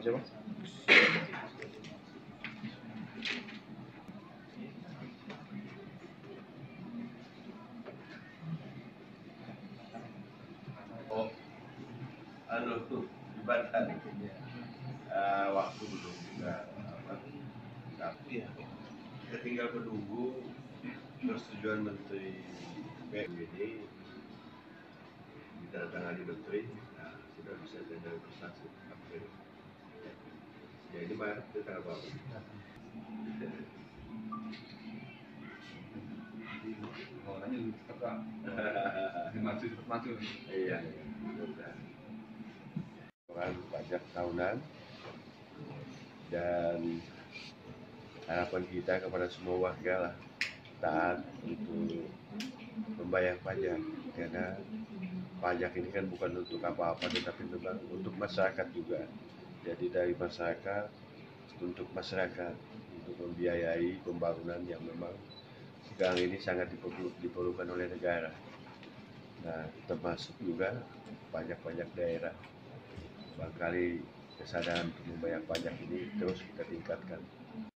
aja, Mas. Oh, jembatan. Waktu belum juga tapi ya kita tinggal menunggu persetujuan Menteri BUMD, ditandatangani Menteri, nah sudah bisa tender investasi April. Ya ini Maret kita tanggal berapa? Orangnya cepat, cepat maju. Iya, pajak tahunan, dan harapan kita kepada semua warga lah taat untuk membayar pajak, karena pajak ini kan bukan untuk apa-apa tetapi memang untuk masyarakat juga. Jadi dari masyarakat untuk masyarakat, untuk membiayai pembangunan yang memang sekarang ini sangat diperlukan oleh negara. Nah, termasuk juga pajak-pajak daerah. Barangkali kesadaran untuk membayar pajak ini terus kita tingkatkan.